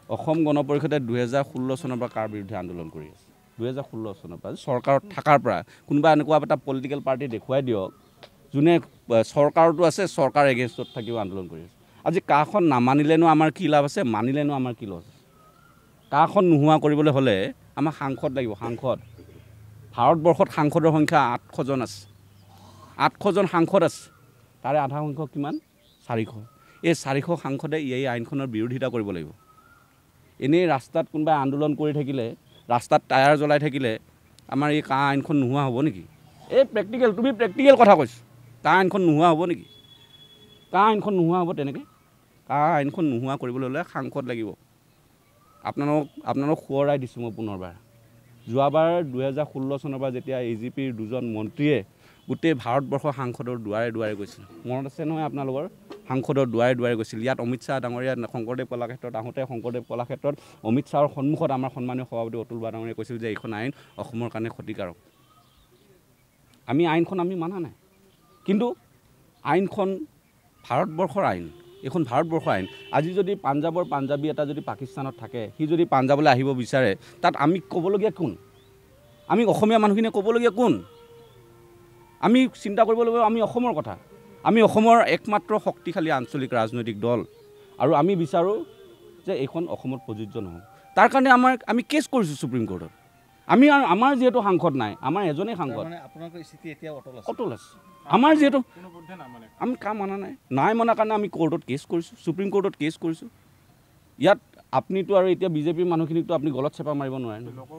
অসম গণ পৰিষদে 2016 চনৰ পৰা কাৰ বিৰুদ্ধে আন্দোলন কৰি আছে 2016 চনৰ পৰা চৰকাৰত থকাৰ পৰা কোনোবা এনেকুৱা এটা পলিটিকেল পাৰ্টি দেখুৱাই দিয়ক যোনে চৰকাৰতো আছে চৰকাৰ এগেইনষ্টত থাকিও আন্দোলন কৰি আছে আজি কাখন নামানিলেনো আমাৰ কি লাভ আছে মানিলেনো আমাৰ কি লছ কাখন নোহোৱা কৰিবলৈ হ'লে আমাৰ সাংসদ লাগিব সাংসদ ভাৰতবৰ্ষত সাংসদৰ সংখ্যা 800 জন আছে 800 জন সাংসদ আছে তাৰে আধা সংখ্যক কিমান 400 এই 400 সাংসদে এই আইনখনৰ বিৰোধিতা কৰিব লাগিব এনেই ৰাস্তাত কোনোবাই আন্দোলন কৰি থাকিলে ৰাস্তাত টায়াৰ জ্বলাই থাকিলে আমাৰ এই কা আইনখন নোহোৱা হ'ব নেকি এই প্ৰেক্টিকেল তুমি প্ৰেক্টিকেল কথা কৈছো কা আইনখন নোহোৱা হ'ব নেকি কা আইনখন নোহোৱা হ'ব তেনেকৈ কা আইনখন নোহোৱা কৰিবলৈ হ'লে সাংসদ লাগিব আপোনালোকক সোঁৱৰাই দিছোঁ মই পুনৰবাৰ যোৱাবাৰ 2016 চনৰ পৰা যেতিয়া AGPৰ দুজন মন্ত্ৰীয়ে গোটেই ভাৰতবৰ্ষৰ সাংসদৰ দুৱাৰে দুৱাৰে গৈছিল মনত আছে নহয় আপোনালোকৰ সাংসদৰ দুৱাৰে দুৱাৰে গৈছিল ইয়াত অমিত শ্বাহ ডাঙৰীয়া শংকৰদেৱ কলাক্ষেত্ৰত আহোঁতে শংকৰদেৱ কলাক্ষেত্ৰত অমিত শ্বাহৰ সন্মুখত আমাৰ সন্মানীয় সভাপতি অতুল বৰা ডাঙৰীয়াই কৈছিল যে এইখন আইন অসমৰ কাৰণে ক্ষতিকাৰক আমি আইনখন আমি মানা নাই কিন্তু আইনখন ভাৰতবৰ্ষৰ আইন এখন ভাৰতবৰ্ষৰ আইন আজি যদি পাঞ্জাবৰ পাঞ্জাবী এটা যদি পাকিস্তানত থাকে সি যদি পাঞ্জাবলৈ আহিব বিচাৰে তাত আমি ক'বলগীয়া কোন আমি অসমীয়া মানুহখিনিয়ে ক'বলগীয়া কোন আমি চিন্তা কৰিব লাগিব আমি অসমৰ কথা আমি অসমৰ একমাত্ৰ শক্তিশালী আঞ্চলিক ৰাজনৈতিক দল আৰু আমি বিচাৰোঁ যে এইখন অসমত প্ৰযোজ্য নহওক তাৰ কাৰণে আমি কেছ কৰিছোঁ সুপ্ৰিম কোৰ্টত আমি আমাৰ যিহেতু সাংসদ নাই আমাৰ এজনেই সাংসদ অটল আছে আমাৰ যিহেতু আমি কাম মানা নাই মনাৰ কাৰণে আমি কোৰ্টত কেছ কৰিছোঁ সুপ্ৰিম কোৰ্টত কেছ কৰিছোঁ ইয়াত আপুনিতো আৰু এতিয়া বিজেপিৰ মানুহখিনিকতো আপুনি গলত চেপা মাৰিব নোৱাৰে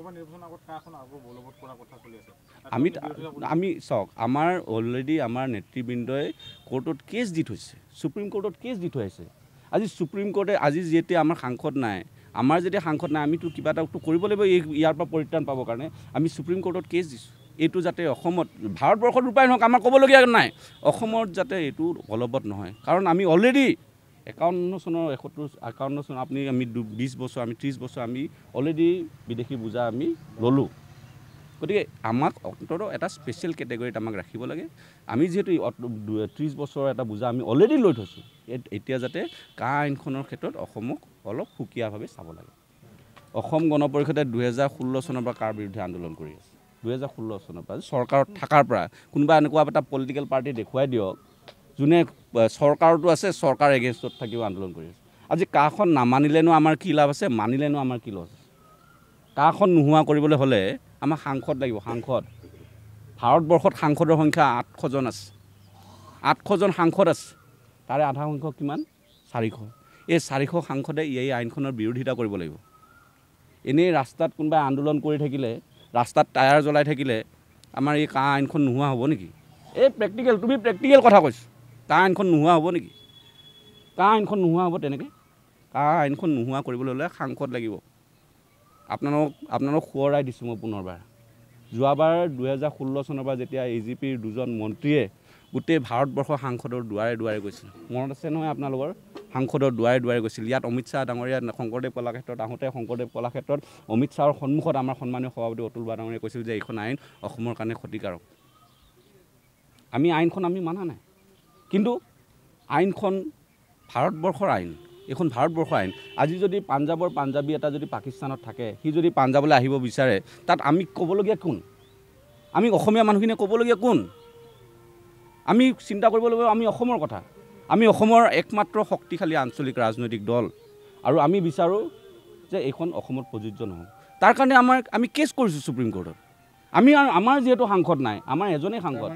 আমি চাওক আমাৰ অলৰেডি আমাৰ নেতৃবৃন্দই কোৰ্টত কেছ দি থৈছে সুপ্ৰিম কোৰ্টত কেছ দি থৈ আছে আজি সুপ্ৰিম কোৰ্টে আজি যেতিয়া আমাৰ সাংসদ নাই আমাৰ যেতিয়া সাংসদ নাই আমিতো কিবা এটাতো কৰিব লাগিব ইয়াৰ পৰা পৰিত্ৰাণ পাবৰ কাৰণে আমি সুপ্ৰিম কোৰ্টত কেছ দিছোঁ এইটো যাতে অসমত ভাৰতবৰ্ষত ৰূপায়ণ হওক আমাৰ ক'বলগীয়া নাই অসমত যাতে এইটো বলবৎ নহয় কাৰণ আমি অলৰেডি 51 চনৰ 51 চন আপুনি আমি 20 বছৰ আমি 30 বছৰ আমি অলৰেডি বিদেশী বুজা আমি ল'লোঁ গতিকে আমাক অন্তত এটা স্পেচিয়েল কেটেগৰীত আমাক ৰাখিব লাগে আমি যিহেতু 30 বছৰৰ এটা বুজা আমি অলৰেডি লৈ থৈছোঁ এতিয়া যাতে কা আইনখনৰ ক্ষেত্ৰত অসমক অলপ সুকীয়াভাৱে চাব লাগে অসম গণ পৰিষদে 2016 চনৰ পৰা কাৰ বিৰুদ্ধে আন্দোলন কৰি আছে 2016 চনৰ পৰা চৰকাৰত থকাৰ পৰা কোনোবা এনেকুৱা এটা পলিটিকেল পাৰ্টি দেখুৱাই দিয়ক যোনে চৰকাৰতো আছে চৰকাৰ এগেইনষ্টত থাকিও আন্দোলন কৰি আছে আজি কাখন নামানিলেনো আমাৰ কি লাভ আছে মানিলেনো আমাৰ কি লছ কাখন নোহোৱা কৰিবলৈ হ'লে আমাৰ সাংসদ লাগিব সাংসদ ভাৰতবৰ্ষত সাংসদৰ সংখ্যা 800 জন আছে 800 জন সাংসদ আছে তাৰে আধা সংখ্যক কিমান 400 এই 400 সাংসদে এই আইনখনৰ বিৰোধিতা কৰিব লাগিব এনেই ৰাস্তাত কোনোবাই আন্দোলন কৰি থাকিলে ৰাস্তাত টায়াৰ জ্বলাই থাকিলে আমাৰ এই কা আইনখন নোহোৱা হ'ব নেকি এই প্ৰেক্টিকেল তুমি প্ৰেক্টিকেল কথা কৈছোঁ কা আইনখন নোহোৱা হ'ব নেকি কা আইনখন নোহোৱা হ'ব তেনেকৈ কা আইনখন নোহোৱা কৰিবলৈ হ'লে সাংসদ লাগিব আপোনালোকক সোঁৱৰাই দিছোঁ মই পুনৰবাৰ যোৱাবাৰ 2016 চনৰ পৰা যেতিয়া AGPৰ দুজন মন্ত্ৰীয়ে গোটেই ভাৰতবৰ্ষৰ সাংসদৰ দুৱাৰে দুৱাৰে গৈছিল মনত আছে নহয় আপোনালোকৰ সাংসদৰ দুৱাৰে দুৱাৰে গৈছিল ইয়াত অমিত শ্বাহ ডাঙৰীয়া শংকৰদেৱ কলাক্ষেত্ৰত আহোঁতে শংকৰদেৱ কলাক্ষেত্ৰত অমিত শ্বাহৰ সন্মুখত আমাৰ সন্মানীয় সভাপতি অতুল বৰা ডাঙৰীয়াই কৈছিল যে এইখন আইন অসমৰ কাৰণে ক্ষতিকাৰক আমি আইনখন আমি মানা নাই কিন্তু আইনখন ভাৰতবৰ্ষৰ আইন এখন ভাৰতবৰ্ষৰ আইন আজি যদি পাঞ্জাবৰ পাঞ্জাবী এটা যদি পাকিস্তানত থাকে সি যদি পাঞ্জাবলৈ আহিব বিচাৰে তাত আমি ক'বলগীয়া কোন আমি অসমীয়া মানুহখিনিয়ে ক'বলগীয়া কোন আমি চিন্তা কৰিব লাগিব আমি অসমৰ কথা আমি অসমৰ একমাত্ৰ শক্তিশালী আঞ্চলিক ৰাজনৈতিক দল আৰু আমি বিচাৰোঁ যে এইখন অসমত প্ৰযোজ্য নহওক তাৰ কাৰণে আমি কেছ কৰিছোঁ সুপ্ৰিম কোৰ্টত আমি আমাৰ যিহেতু সাংসদ নাই আমাৰ এজনেই সাংসদ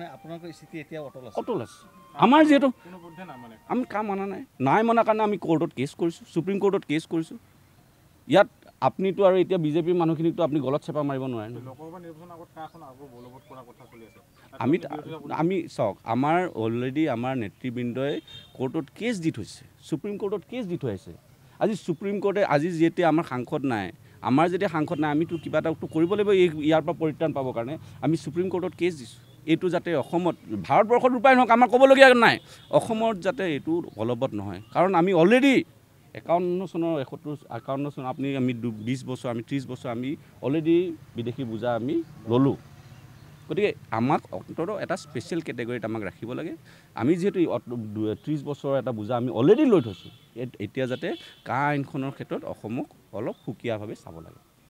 অটল আছে আমাৰ যিহেতু আমি কাম মানা নাই মনাৰ কাৰণে আমি কোৰ্টত কেছ কৰিছোঁ সুপ্ৰিম কোৰ্টত কেছ কৰিছোঁ ইয়াত আপুনিতো আৰু এতিয়া বিজেপিৰ মানুহখিনিকতো আপুনি গলত চেপা মাৰিব নোৱাৰে আমি চাওক আমাৰ অলৰেডি আমাৰ নেতৃবৃন্দই কোৰ্টত কেছ দি থৈছে সুপ্ৰিম কোৰ্টত কেছ দি থৈ আছে আজি সুপ্ৰিম কোৰ্টে আজি যেতিয়া আমাৰ সাংসদ নাই আমাৰ যেতিয়া সাংসদ নাই আমিতো কিবা এটাতো কৰিব লাগিব ইয়াৰ পৰা পৰিত্ৰাণ পাবৰ কাৰণে আমি সুপ্ৰিম কোৰ্টত কেছ দিছোঁ এইটো যাতে অসমত ভাৰতবৰ্ষত ৰূপায়ণ হওক আমাৰ ক'বলগীয়া নাই অসমত যাতে এইটো বলবৎ নহয় কাৰণ আমি অলৰেডি 51 চনৰ 51 চন আমি 20 বছৰ আমি 30 বছৰ আমি অলৰেডি বিদেশী বুজা আমি ল'লোঁ গতিকে আমাক অন্ততঃ এটা স্পেচিয়েল কেটেগৰীত আমাক ৰাখিব লাগে আমি যিহেতু 30 বছৰৰ এটা বোজা আমি অলৰেডি লৈ থৈছোঁ এতিয়া যাতে কা আইনখনৰ ক্ষেত্ৰত অসমক অলপ সুকীয়াভাৱে চাব লাগে